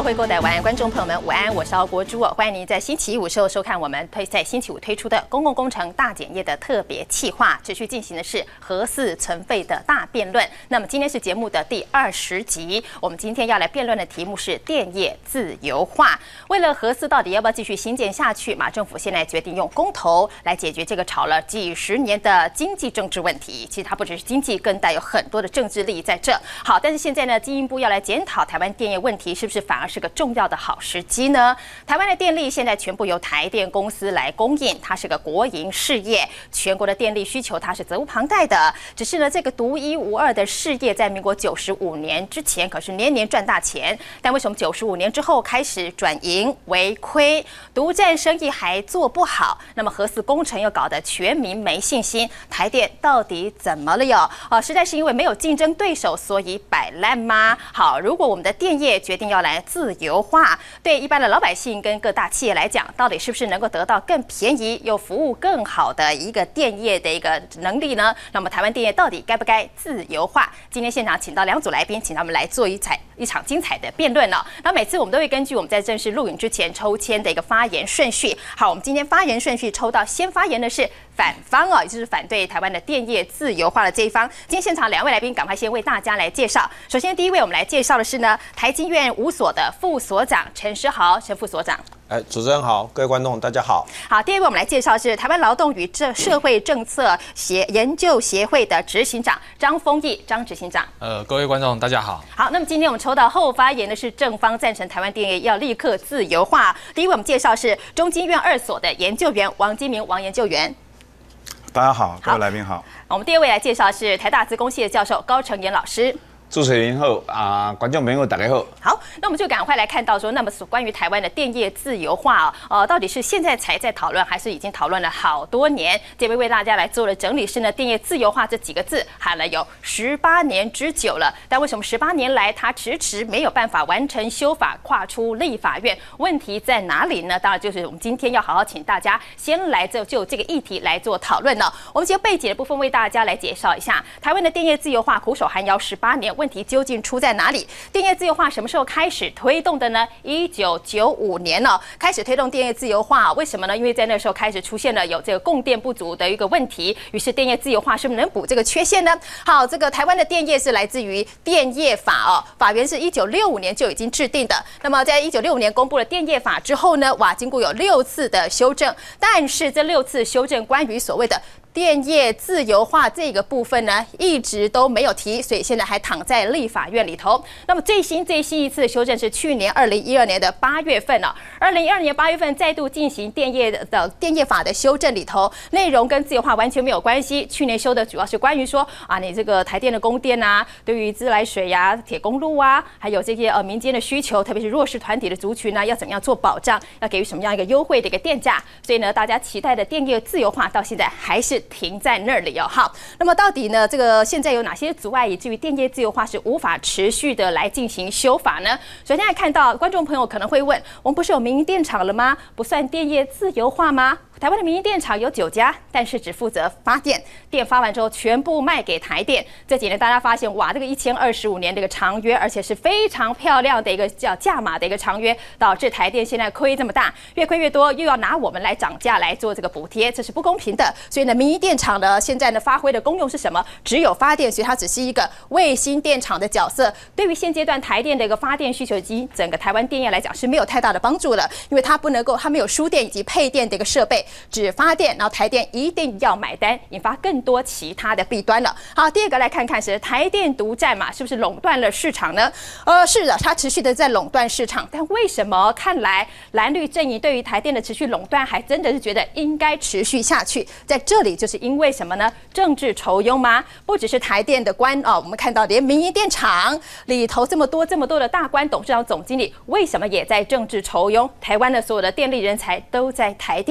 会购台湾观众朋友们，午安，我是敖国珠，欢迎您在星期五时候收看我们在星期五推出的公共工程大检验的特别企划，持续进行的是核四存废的大辩论。那么今天是节目的第20集，我们今天要来辩论的题目是电业自由化。为了核四到底要不要继续兴建下去，马政府现在决定用公投来解决这个吵了几十年的经济政治问题。其实它不只是经济，更带有很多的政治利益在这。好，但是现在呢，经营部要来检讨台湾电业问题，是不是反而是个重要的好时机呢？台湾的电力现在全部由台电公司来供应，它是个国营事业，全国的电力需求它是责无旁贷的。只是呢，这个独一无二的事业，在民国95年之前可是年年赚大钱，但为什么95年之后开始转盈为亏，独占生意还做不好？那么核四工程又搞得全民没信心，台电到底怎么了哟？实在是因为没有竞争对手，所以摆烂吗？好，如果我们的电业决定要来自由化，对一般的老百姓跟各大企业来讲，到底是不是能够得到更便宜又服务更好的一个电业的一个能力呢？那么台湾电业到底该不该自由化？今天现场请到2组来宾，请他们来做一场精彩的辩论哦。那每次我们都会根据我们在正式录影之前抽签的一个发言顺序。好，我们今天发言顺序抽到先发言的是反方哦，也就是反对台湾的电业自由化的这一方。今天现场2位来宾，赶快先为大家来介绍。首先第一位，我们来介绍的是呢，台经院5所的副所长陈诗豪，陈副所长。 主持人好，各位观众大家好。 好，第二位我们来介绍是台湾劳动与社会政策研究协会的执行长张丰毅，张执行长。 各位观众大家好。 好，那么今天我们抽到后发言的是正方赞成台湾电业要立刻自由化。第一位我们介绍是中经院2所的研究员王金明，王研究员。 大家好，各位来宾好。 我们第二位来介绍是台大资工系的教授高成炎老师。 主持人好观众朋友大家好。 好，那我们就赶快来看到说，那么关于台湾的电业自由化到底是现在才在讨论，还是已经讨论了好多年？这位为大家来做了整理是呢，电业自由化这几个字喊了有18年之久了，但为什么18年来它迟迟没有办法完成修法，跨出立法院？问题在哪里呢？当然就是我们今天要好好请大家先来就这个议题来做讨论了。我们就背景的部分为大家来介绍一下，台湾的电业自由化苦守寒窑18年。问题究竟出在哪里？电业自由化什么时候开始推动的呢？1995年了，开始推动电业自由化。为什么呢？因为在那时候开始出现了有这个供电不足的一个问题，于是电业自由化是不是能补这个缺陷呢？好，这个台湾的电业是来自于电业法法源是1965年就已经制定的。那么在1965年公布了电业法之后呢，经过有6次的修正，但是这6次修正关于所谓的电业自由化这个部分呢，一直都没有提，所以现在还躺在立法院里头。那么最新一次的修正是去年2012年的8月份了。2012年8月份再度进行电业法的修正里头，内容跟自由化完全没有关系。去年修的主要是关于说你这个台电的供电对于自来水铁公路还有这些民间的需求，特别是弱势团体的族群要怎么样做保障，要给予什么样一个优惠的一个电价。所以呢，大家期待的电业自由化到现在还是停在那里哦。好，那么到底呢，这个现在有哪些阻碍，以至于电业自由化是无法持续的来进行修法呢？首先来看到观众朋友可能会问，我们不是有民营电厂了吗？不算电业自由化吗？台湾的民营电厂有9家，但是只负责发电，电发完之后全部卖给台电。这几年大家发现，这个1025年的一个长约，而且是非常漂亮的一个叫价码的一个长约，导致台电现在亏这么大，越亏越多，又要拿我们来涨价来做这个补贴，这是不公平的。所以呢，民营电厂呢现在呢发挥的功用是什么？只有发电，所以它只是一个卫星电厂的角色。对于现阶段台电的一个发电需求以及整个台湾电业来讲是没有太大的帮助的，因为它没有输电以及配电的一个设备。只发电，然后台电一定要买单，引发更多其他的弊端了。好，第二个来看看是台电独占嘛，是不是垄断了市场呢？是的，它持续的在垄断市场，但为什么看来蓝绿阵营对于台电的持续垄断还真的是觉得应该持续下去？在这里就是因为什么呢？政治酬庸吗？不只是台电的官我们看到连民营电厂里头这么多的大官、董事长、总经理，为什么也在政治酬庸？台湾的所有的电力人才都在台电，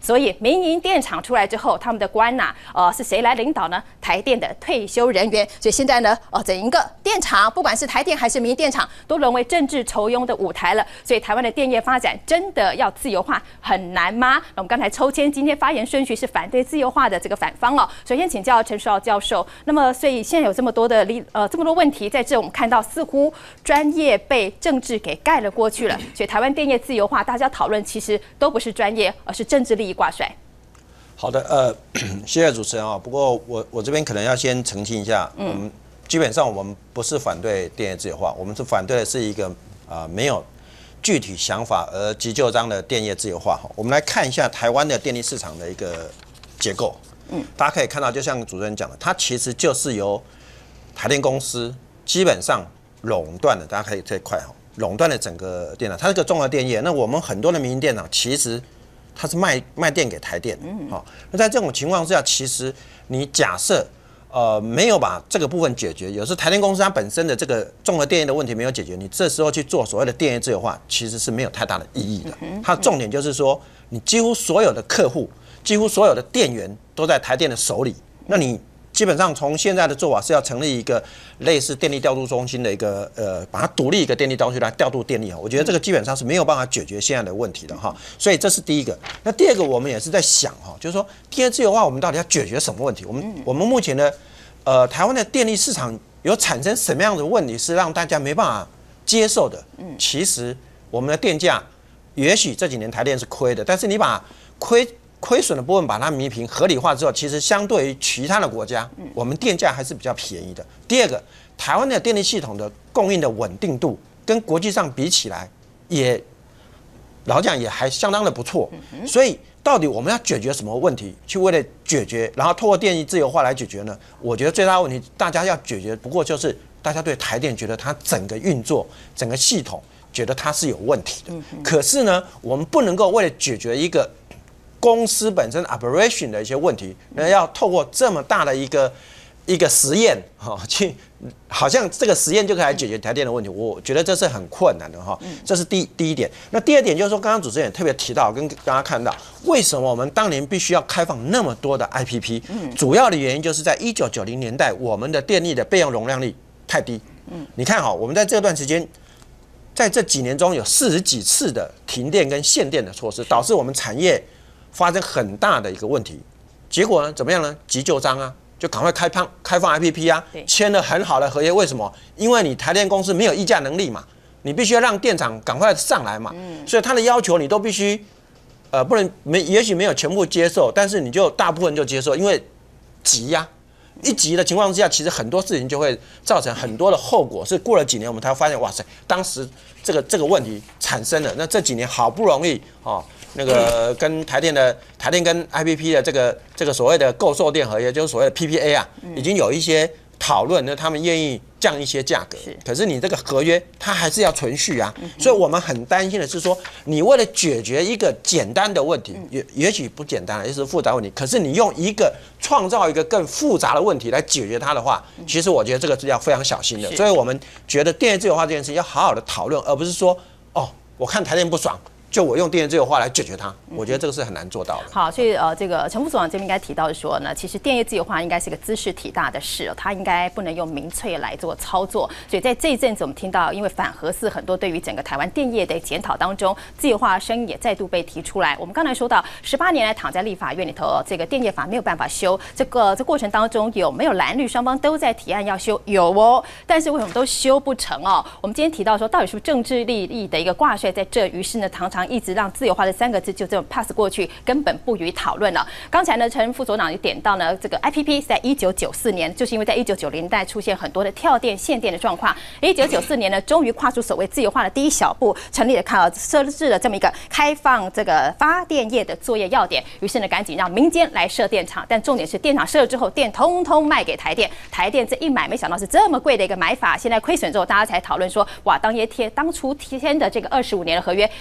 所以民营电厂出来之后，他们的官是谁来领导呢？台电的退休人员。所以现在呢，整一个电厂，不管是台电还是民营电厂，都沦为政治酬庸的舞台了。所以台湾的电业发展真的要自由化很难吗？我们刚才抽签，今天发言顺序是反对自由化的这个反方哦。首先请教陈书豪教授，那么所以现在有这么多问题在这，我们看到似乎专业被政治给盖了过去了。所以台湾电业自由化，大家讨论其实都不是专业，而是政治利益挂帅。 好的，谢谢主持人啊。不过我这边可能要先澄清一下，基本上我们不是反对电业自由化，我们是反对的是一个没有具体想法而急就章的电业自由化。我们来看一下台湾的电力市场的一个结构。大家可以看到，就像主持人讲的，它其实就是由台电公司基本上垄断的，大家可以这一块垄断了整个电厂，它是个综合电业。那我们很多的民营电厂其实它是卖电给台电的，那在这种情况之下，其实你假设没有把这个部分解决，有时台电公司它本身的这个综合电业的问题没有解决，你这时候去做所谓的电业自由化，其实是没有太大的意义的。它的重点就是说，你几乎所有的客户，几乎所有的电源都在台电的手里，那你基本上从现在的做法是要成立一个类似电力调度中心的一个把它独立一个电力中心来调度电力。我觉得这个基本上是没有办法解决现在的问题的哈。所以这是第一个。那第二个，我们也是在想就是说电业自由化，我们到底要解决什么问题？我们目前的台湾的电力市场有产生什么样的问题是让大家没办法接受的？其实我们的电价也许这几年台电是亏的，但是你把亏损的部分把它弥平合理化之后，其实相对于其他的国家，我们电价还是比较便宜的。第二个，台湾的电力系统的供应的稳定度跟国际上比起来，也老讲也还相当的不错。所以到底我们要解决什么问题？去为了解决，然后透过电力自由化来解决呢？我觉得最大的问题，大家要解决，不过就是大家对台电觉得它整个运作、整个系统觉得它是有问题的。可是呢，我们不能够为了解决一个公司本身 operation 的一些问题，那要透过这么大的一个实验去，好像这个实验就可以来解决台电的问题，我觉得这是很困难的哈。这是第一点。那第二点就是说，刚刚主持人也特别提到，跟大家看到，为什么我们当年必须要开放那么多的 IPP？主要的原因就是在1990年代，我们的电力的备用容量率太低。你看我们在这段时间，在这几年中有40几次的停电跟限电的措施，导致我们产业发生很大的一个问题，结果呢怎么样呢？急就章啊，就赶快开放 IPP 啊，签了很好的合约。为什么？因为你台电公司没有议价能力嘛，你必须要让电厂赶快上来嘛，所以他的要求你都必须，不能也许没有全部接受，但是你就大部分就接受，因为急呀。一急的情况之下，其实很多事情就会造成很多的后果。是过了几年，我们才会发现，哇塞，当时这个问题产生了。那这几年好不容易那个跟台电跟 IPP 的这个所谓的购售电合约，就是所谓的 PPA 啊，已经有一些讨论，那他们愿意降一些价格。可是你这个合约它还是要存续啊，所以我们很担心的是说，你为了解决一个简单的问题，也许不简单，也是复杂问题，可是你用创造一个更复杂的问题来解决它的话，其实我觉得这个是要非常小心的。所以我们觉得电业自由化这件事要好好的讨论，而不是说我看台电不爽，就我用电业自由化来解决它，我觉得这个是很难做到的。 好，所以这个陈副总这边应该提到的说呢，其实电业自由化应该是个茲事体大的事，它应该不能用民粹来做操作。所以在这一阵子，我们听到因为反核四很多对于整个台湾电业的检讨当中，自由化的声音也再度被提出来。我们刚才说到18年来躺在立法院里头，这个电业法没有办法修，这过程当中有没有蓝绿双方都在提案要修？有哦，但是为什么都修不成哦？我们今天提到说，到底是不是政治利益的一个挂帅在这？于是呢，常常一直让自由化的3个字就这么 pass 过去，根本不予讨论了。刚才呢，陈副所长也点到呢，这个 IPP 是在1994年，就是因为在1990年代出现很多的跳电限电的状况，1994年呢，终于跨出所谓自由化的第一小步，成立了设置了这么一个开放这个发电业的作业要点。于是呢，赶紧让民间来设电厂，但重点是电厂设了之后，电通通卖给台电，台电这一买，没想到是这么贵的一个买法。现在亏损之后，大家才讨论说，哇，当初签的这个25年的合约，是不是真的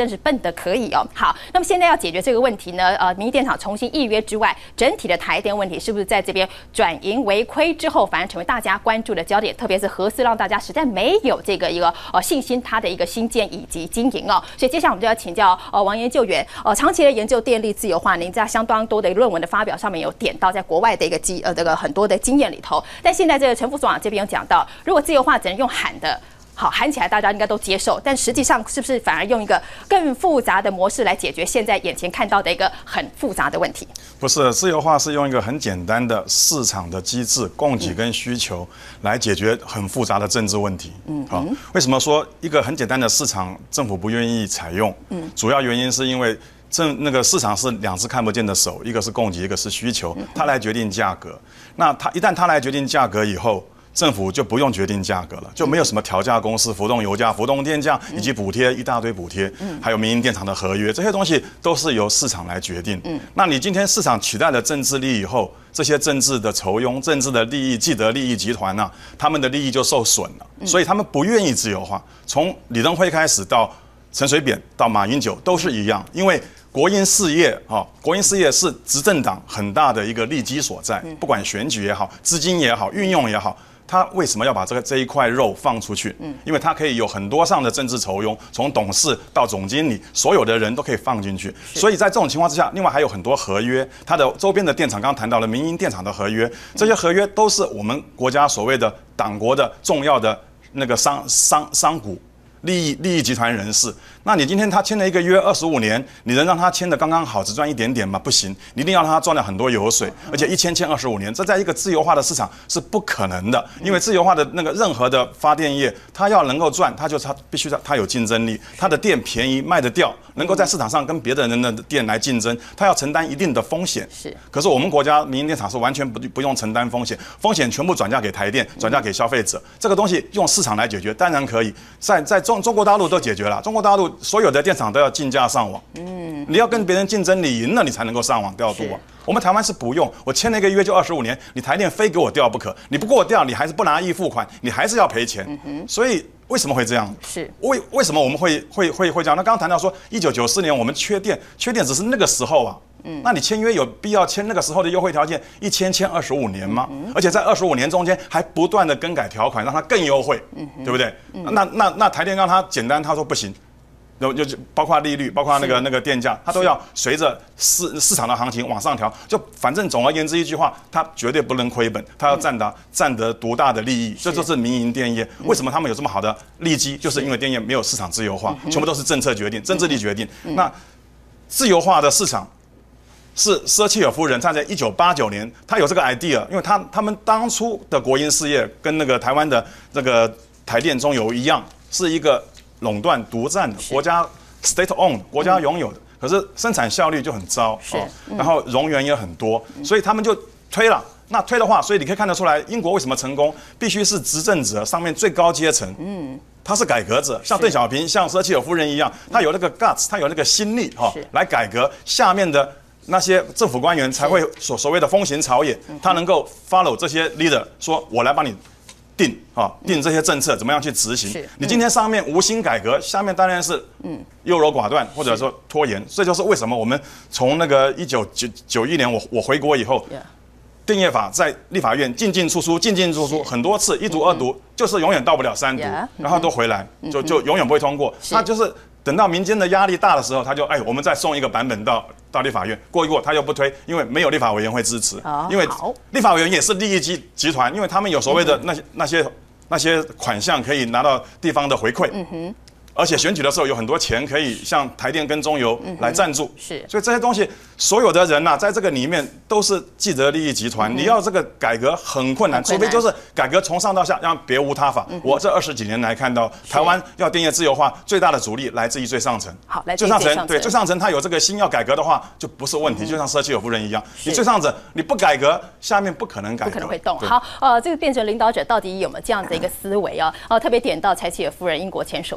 真是笨得可以哦。好，那么现在要解决这个问题呢，民营电厂重新预约之外，整体的台电问题是不是在这边转盈为亏之后，反而成为大家关注的焦点？特别是核四，让大家实在没有这个一个信心，它的一个新建以及经营哦。所以接下来我们就要请教王研究员，长期的研究电力自由化，您在相当多的论文的发表上面有点到，在国外的一个这个很多的经验里头。但现在这个陈副所长这边有讲到，如果自由化只能用喊的。好，喊起来大家应该都接受，但实际上是不是反而用一个更复杂的模式来解决现在眼前看到的一个很复杂的问题？ 不是，自由化是用一个很简单的市场的机制，供给跟需求来解决很复杂的政治问题。好，为什么说一个很简单的市场政府不愿意采用？主要原因是因为那个市场是两只看不见的手，一个是供给，一个是需求，它来决定价格。那一旦它来决定价格以后，政府就不用决定价格了，就没有什么调价公司、浮动油价、浮动电价以及补贴一大堆补贴，还有民营电厂的合约，这些东西都是由市场来决定。那你今天市场取代了政治利益以后，这些政治的酬庸、政治的利益、既得利益集团啊，他们的利益就受损了，所以他们不愿意自由化。从李登辉开始到陈水扁到马英九都是一样，因为国营事业国营事业是执政党很大的一个利基所在，不管选举也好、资金也好、运用也好。他为什么要把这一块肉放出去？因为他可以有很多上的政治酬庸，从董事到总经理，所有的人都可以放进去。所以在这种情况之下，另外还有很多合约，它的周边的电厂，刚刚谈到了民营电厂的合约，这些合约都是我们国家所谓的党国的重要的那个商股。利益集团人士，那你今天他签了一个约25年，你能让他签的刚刚好，只赚一点点吗？不行，你一定要让他赚了很多油水，而且签25年，这在一个自由化的市场是不可能的，因为自由化的那个任何的发电业，它要能够赚，它必须它有竞争力，它的电便宜卖得掉，能够在市场上跟别的人的电来竞争，它要承担一定的风险。是，可是我们国家民营电厂是完全不用承担风险，风险全部转嫁给台电，转嫁给消费者，这个东西用市场来解决，当然可以，在中国大陆都解决了，中国大陆所有的电厂都要竞价上网，你要跟别人竞争，你赢了你才能够上网调度啊。我们台湾是不用，我签了一个约就25年，你台电非给我调不可，你不给我调，你还是不拿预付款，你还是要赔钱。所以为什么会这样？是为什么我们会这样？那刚刚谈到说，1994年我们缺电只是那个时候啊。那你签约有必要签那个时候的优惠条件，签25年吗？而且在25年中间还不断的更改条款，让它更优惠，对不对？那台电让它简单，他说不行，就包括利率，包括那个电价，它都要随着市场的行情往上调。就反正总而言之一句话，它绝对不能亏本，它要占得独大的利益。这就是民营电业为什么他们有这么好的利基，就是因为电业没有市场自由化，全部都是政策决定、政治力决定。那自由化的市场。是舍契尔夫人，她在1989年，她有这个 idea， 因为他们当初的国营事业跟那个台湾的这个台电中油一样，是一个垄断独占的国家 state owned 国家拥有的，可是生产效率就很糟，然后冗员也很多，所以他们就推了。那推的话，所以你可以看得出来，英国为什么成功，必须是执政者上面最高阶层，他是改革者，像邓小平、像舍契尔夫人一样，他有那个 guts， 他有那个心力来改革下面的。那些政府官员才会所谓的风行草野，他能够 follow 这些 leader， 说我来帮你定这些政策，怎么样去执行？你今天上面无心改革，下面当然是优柔寡断，或者说拖延。这就是为什么我们从那个1991年我回国以后，电业法在立法院进进出出很多次，一读二读，就是永远到不了3读，然后都回来，就永远不会通过。他就是。等到民间的压力大的时候，他就我们再送一个版本到立法院过一过，他又不推，因为没有立法委员会支持，因为立法委员也是利益集团，因为他们有所谓的那些款项可以拿到地方的回馈，而且选举的时候有很多钱可以向台电跟中油来赞助，所以这些东西所有的人呐，在这个里面都是既得利益集团，你要这个改革很困难，除非就是改革从上到下，让别无他法。我这20几年来看到，台湾要电业自由化最大的阻力来自于最上层。 好，来自于最上层， 对最上层，他有这个心要改革的话，就不是问题，就像舍契尔夫人一样，你最上层你不改革，下面不可能改革， 不可能会动。好，这个变成领导者到底有没有这样的一个思维啊？特别点到柴契尔夫人，英国前首相，那么才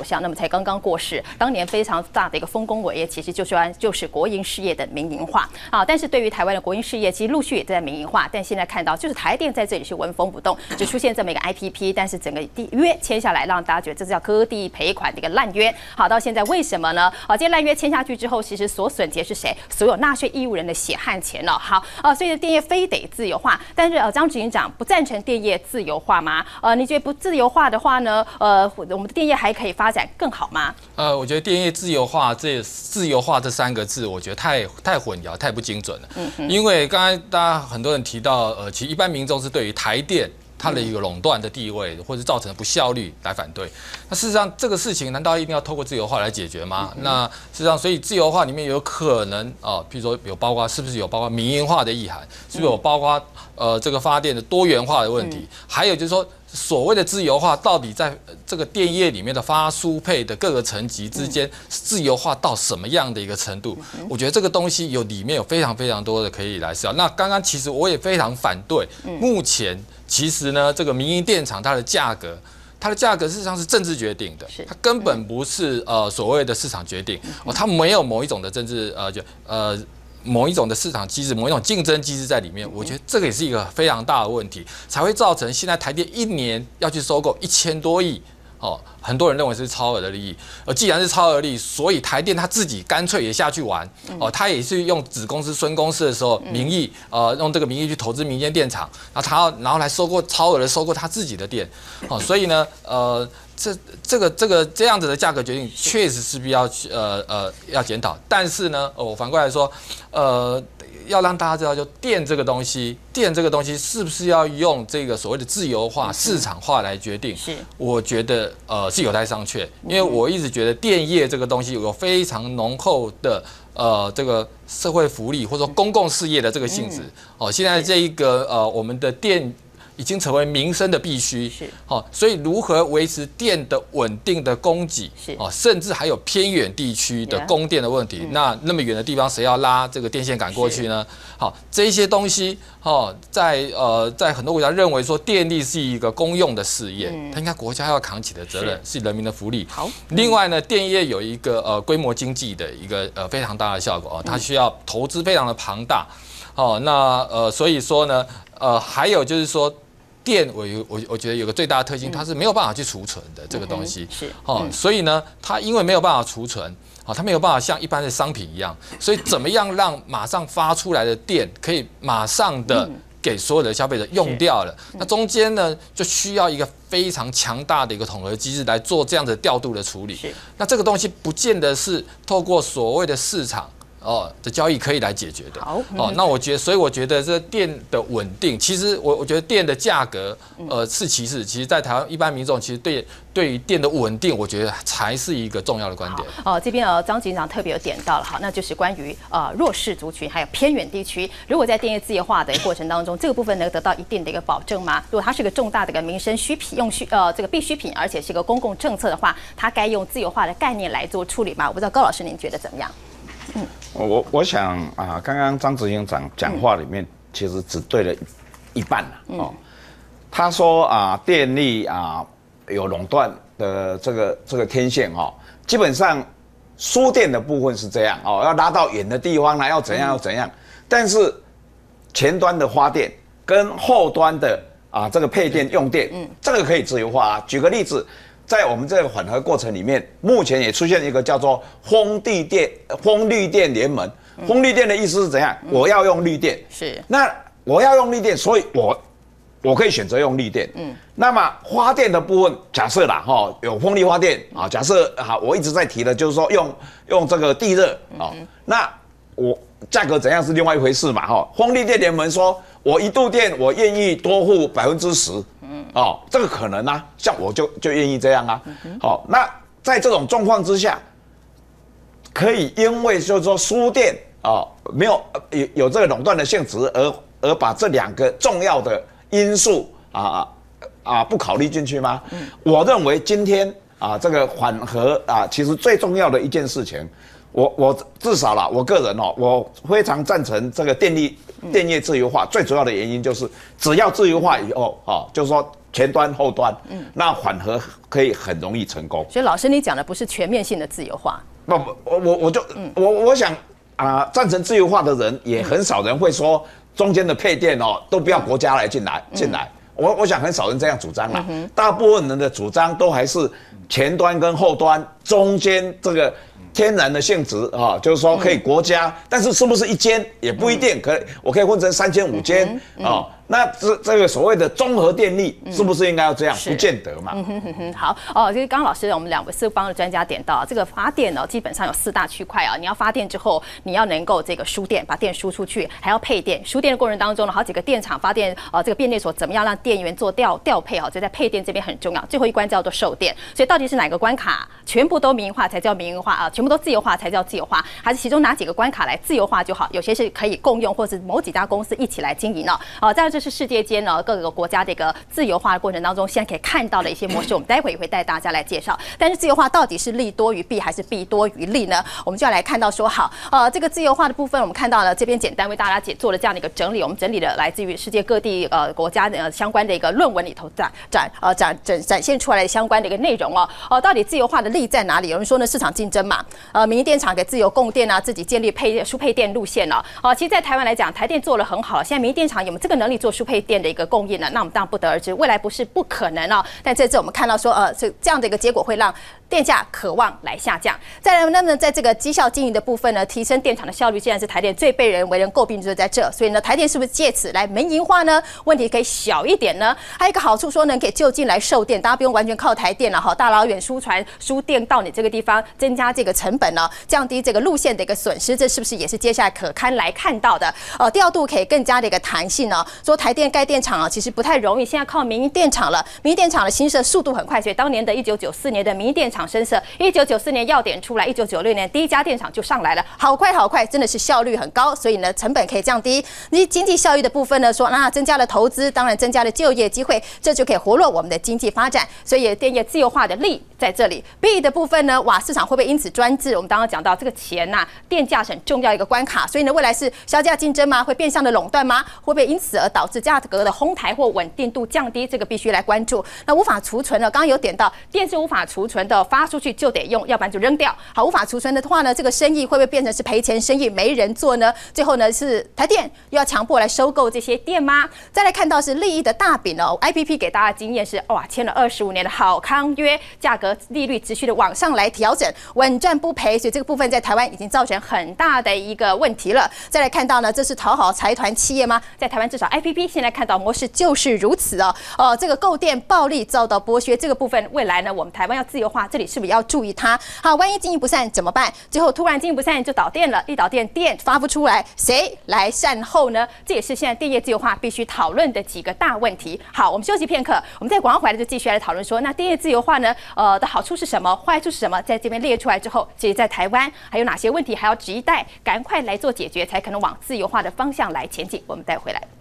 刚刚过世，当年非常大的一个丰功伟业，其实就是国营事业的民营化啊。但是对于台湾的国营事业，其实陆续也在民营化，但现在看到就是台电在这里是纹风不动，只出现这么一个 IPP， 但是整个约签下来，让大家觉得这是叫割地赔款的一个烂约。好，到现在为什么呢？好，这烂约签下去之后，其实所损结是谁？所有纳税义务人的血汗钱了。好，所以电业非得自由化，但是张执行长不赞成电业自由化吗？你觉得不自由化的话呢？我们的电业还可以发展更好吗？ 我觉得电业自由化这3个字，我觉得太混淆、太不精准了。因为刚才大家很多人提到，其实一般民众是对于台电它的一个垄断的地位，或者造成的不效率来反对。那事实上，这个事情难道一定要透过自由化来解决吗？那事实上，所以自由化里面有可能譬如说有包括是不是有包括民营化的意涵，是不是有包括这个发电的多元化的问题，还有就是说。所谓的自由化，到底在这个电业里面的发输配的各个层级之间，自由化到什么样的一个程度？我觉得这个东西里面有非常非常多的可以来思考。那刚刚其实我也非常反对，目前其实呢，这个民营电厂它的价格事实上是政治决定的，它根本不是所谓的市场决定它没有某一种的政治某一种的市场机制，某一种竞争机制在里面，我觉得这个也是一个非常大的问题，才会造成现在台电一年要去收购1000多亿。很多人认为是超额的利益，既然是超额利益，所以台电他自己干脆也下去玩，他也是用子公司、孙公司的时候名义，用这个名义去投资民间电厂，然后来超额的收购他自己的电，所以呢，这样子的价格决定确实是必要要检讨，但是呢，我反过来说，要让大家知道，就电这个东西是不是要用这个所谓的自由化、市场化来决定？是，我觉得是有待商榷，因为我一直觉得电业这个东西有非常浓厚的这个社会福利或者说公共事业的这个性质。现在这一个我们的电已经成为民生的必须，是所以如何维持电的稳定的供给，是甚至还有偏远地区的供电的问题，那么远的地方谁要拉这个电线杆过去呢？好，这些东西在很多国家认为说电力是一个公用的事业，它应该国家要扛起的责任是人民的福利。好，另外呢，电业有一个规模经济的一个非常大的效果它需要投资非常的庞大。所以说呢，还有就是说。电我觉得有个最大的特性，它是没有办法去储存的这个东西，是所以呢，它因为没有办法储存，它没有办法像一般的商品一样，所以怎么样让马上发出来的电可以马上的给所有的消费者用掉了？那中间呢，就需要一个非常强大的一个统合机制来做这样的调度的处理。那这个东西不见得是透过所谓的市场。的交易可以来解决的。好，那所以我觉得这电的稳定，其实我觉得电的价格，是其次，其实在台湾一般民众其实对于电的稳定，我觉得才是一个重要的观点。 这边张警长特别有点到了，好，那就是关于弱势族群还有偏远地区，如果在电业自由化的过程当中，这个部分能得到一定的一个保证吗？如果它是个重大的一个民生这个必需品，而且是一个公共政策的话，它该用自由化的概念来做处理吗？我不知道高老师您觉得怎么样？ 我想刚刚张执行长讲话里面其实只对了一半了他说电力有垄断的这个天线基本上输电的部分是这样要拉到远的地方呢，要怎样，但是前端的发电跟后端的这个配电用电，这个可以自由化举个例子。在我们这个混合过程里面，目前也出现一个叫做风绿电联盟。风绿电的意思是怎样？我要用绿电，是那我要用绿电，所以我可以选择用绿电。那么发电的部分，假设啦有风力发电假设我一直在提的就是说用这个地热那我价格怎样是另外一回事嘛风力电联盟说，我1度电我愿意多付10%。这个可能像我就愿意这样那在这种状况之下，可以因为就是说输电没有这个垄断的性质，而把这2个重要的因素不考虑进去吗？我认为今天这个缓和其实最重要的一件事情，我至少啦，我个人我非常赞成这个电业自由化，最主要的原因就是只要自由化以后就是说前端后端，那反而可以很容易成功。 所以老师你讲的不是全面性的自由化， 不，我想赞成自由化的人也很少人会说中间的配电都不要国家来进来。我想很少人这样主张啦，大部分人的主张都还是前端跟后端中间这个天然的性质就是说可以国家，但是是不是一间也不一定，我可以分成3间5间那这个所谓的综合电力是不是应该要这样？不见得嘛。 好就是刚刚老师我们2位四方的专家点到，这个发电基本上有4大区块你要发电之后，你要能够这个输电，把电输出去，还要配电。输电的过程当中呢，好几个电厂发电这个变电所怎么样让电源做调配所以在配电这边很重要。最后一关叫做售电，所以到底是哪个关卡全部都民营化才叫民营化全部都自由化才叫自由化，还是其中哪几个关卡来自由化就好？有些是可以共用，或是某几家公司一起来经营再来这是世界间各个国家的一个自由化的过程当中，现在可以看到的一些模式，我们待会也会带大家来介绍。但是自由化到底是利多于弊还是弊多于利呢？我们就要来看到说好这个自由化的部分，我们看到了这边简单为大家做了这样的一个整理，我们整理了来自于世界各地国家相关的一个论文里头展现出来的相关的一个内容到底自由化的利在哪里？有人说呢市场竞争嘛，民营电厂给自由供电自己建立输配电路线其实在台湾来讲，台电做了很好，现在民营电厂有没有这个能力做输配电的一个供应呢？那我们当然不得而知，未来不是不可能但这次我们看到说这样的一个结果会让电价渴望来下降。再来，那么在这个绩效经营的部分呢，提升电厂的效率，既然是台电最被人为人诟病就是在这，所以呢，台电是不是借此来民营化呢？问题可以小一点呢？还有一个好处说呢，可以就近来售电，大家不用完全靠台电了大老远输电到你这个地方，增加这个成本降低这个路线的一个损失，这是不是也是接下来可堪来看到的？调度可以更加的一个弹性说台电盖电厂其实不太容易，现在靠民营电厂了，民营电厂的新设速度很快，所以当年的1994年的民营电厂深设，1994年要点出来，1996年第一家电厂就上来了，好快，真的是效率很高，所以呢成本可以降低。你经济效益的部分呢，说增加了投资，当然增加了就业机会，这就可以活络我们的经济发展，所以电业自由化的利在这里。弊的部分呢，市场会不会因此专制？我们刚刚讲到这个钱电价是很重要一个关卡，所以呢未来是销价竞争吗？会变相的垄断吗？会不会因此而导致价格的哄抬或稳定度降低？这个必须来关注。那无法储存呢？刚刚有点到电是无法储存的，发出去就得用，要不然就扔掉。好，无法储存的话呢，这个生意会不会变成是赔钱生意，没人做呢？最后呢是台电又要强迫来收购这些电吗？再来看到是利益的大饼IPP 给大家的经验是签了25年的好康约，价格利率持续的往上来调整，稳赚不赔，所以这个部分在台湾已经造成很大的一个问题了。再来看到呢，这是讨好财团企业吗？在台湾至少 IPP 现在看到模式就是如此这个购电暴利遭到剥削，这个部分未来呢，我们台湾要自由化，这里是不是要注意它？好，万一经营不善怎么办？最后突然经营不善就导电了，一导电电发不出来，谁来善后呢？这也是现在电业自由化必须讨论的几个大问题。好，我们休息片刻，我们在广告回来就继续来讨论说，那电业自由化呢的好处是什么，坏处是什么？在这边列出来之后，其实在台湾还有哪些问题还要值一待，赶快来做解决，才可能往自由化的方向来前进。我们带回来。